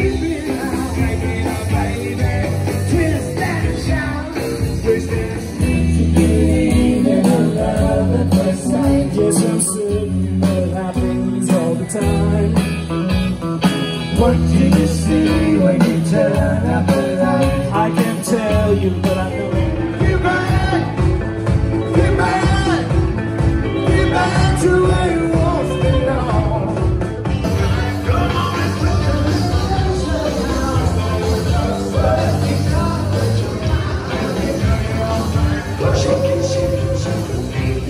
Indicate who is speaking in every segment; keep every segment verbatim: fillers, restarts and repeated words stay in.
Speaker 1: Yes, I'm certain that happens all the time. What do you see when you turn up the light? I can't tell you, but I know. Get back! Get back! Get back to where you once belonged. Come on and put your hands up. Shake it, shake it, shake it.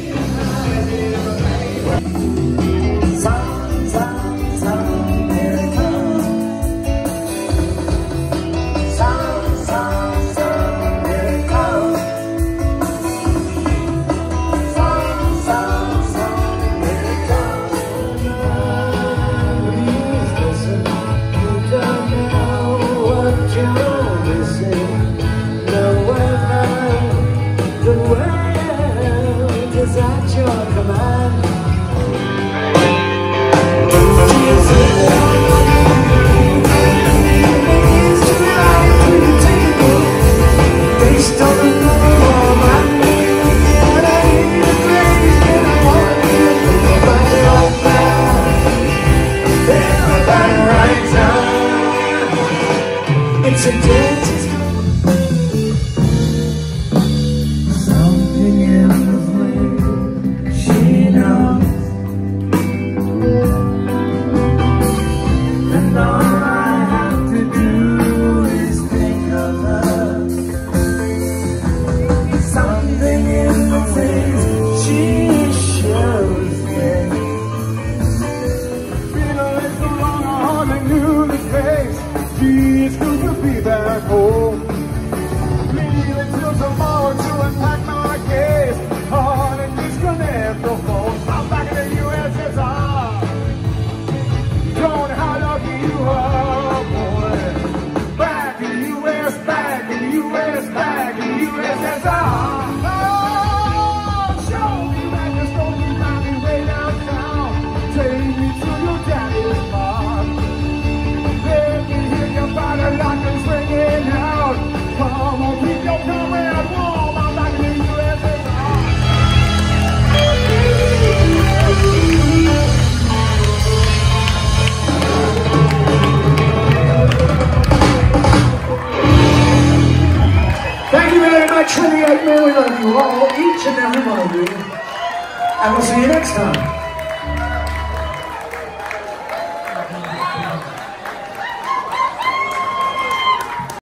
Speaker 1: It's a dance. Something in the way she knows, and all I have to do is think of her. Something in the ways she shows me. Feeling so long, I hardly knew the face. She's good to be back home. Leave until tomorrow to unpack my case. On and disconnect the phone. I'm back in the U S S R. Don't know how lucky you are, boy. Back in the U S, back in the U S, back in the U S S R. Oh, show me back the stone you found me way downtown. Take me to your daddy's farm. Body lock and swinging out. Come on, keep your comrade warm. I'm back in the U S S R. Thank you very much for the Eggmen. We love you all, each and every one of you. And we'll see you next time.